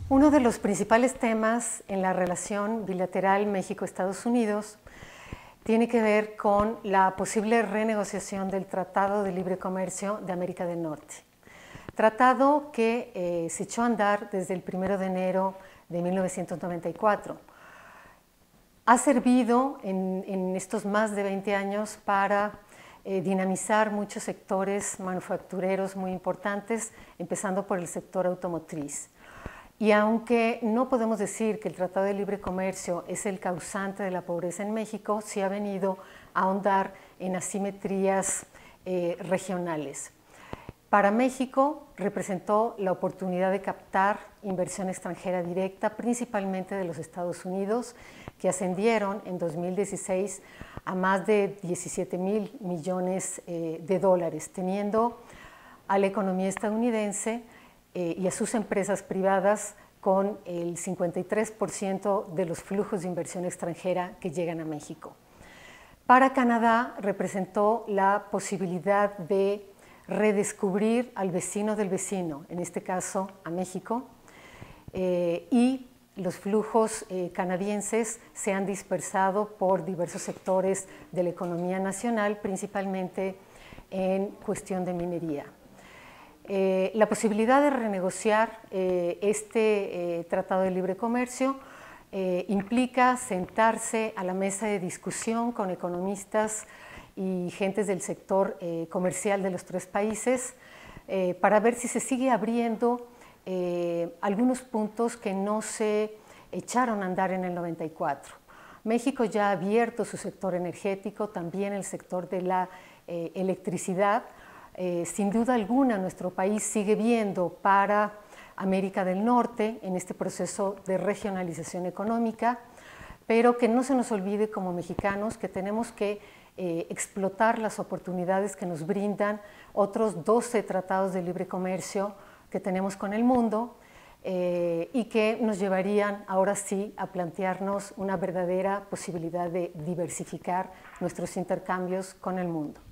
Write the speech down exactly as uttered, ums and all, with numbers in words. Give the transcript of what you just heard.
Uno de los principales temas en la relación bilateral México-Estados Unidos tiene que ver con la posible renegociación del Tratado de Libre Comercio de América del Norte. Tratado que eh, se echó a andar desde el primero de enero de mil novecientos noventa y cuatro. Ha servido en, en estos más de veinte años para eh, dinamizar muchos sectores manufactureros muy importantes, empezando por el sector automotriz. Y aunque no podemos decir que el Tratado de Libre Comercio es el causante de la pobreza en México, sí ha venido a ahondar en asimetrías eh, regionales. Para México representó la oportunidad de captar inversión extranjera directa, principalmente de los Estados Unidos, que ascendieron en dos mil dieciséis a más de diecisiete mil millones eh, de dólares, teniendo a la economía estadounidense Eh, y a sus empresas privadas con el cincuenta y tres por ciento de los flujos de inversión extranjera que llegan a México. Para Canadá representó la posibilidad de redescubrir al vecino del vecino, en este caso a México, eh, y los flujos eh, canadienses se han dispersado por diversos sectores de la economía nacional, principalmente en cuestión de minería. Eh, la posibilidad de renegociar eh, este eh, Tratado de Libre Comercio eh, implica sentarse a la mesa de discusión con economistas y gentes del sector eh, comercial de los tres países eh, para ver si se sigue abriendo eh, algunos puntos que no se echaron a andar en el noventa y cuatro. México ya ha abierto su sector energético, también el sector de la eh, electricidad. Eh, sin duda alguna, nuestro país sigue viendo para América del Norte en este proceso de regionalización económica, pero que no se nos olvide como mexicanos que tenemos que eh, explotar las oportunidades que nos brindan otros doce tratados de libre comercio que tenemos con el mundo eh, y que nos llevarían ahora sí a plantearnos una verdadera posibilidad de diversificar nuestros intercambios con el mundo.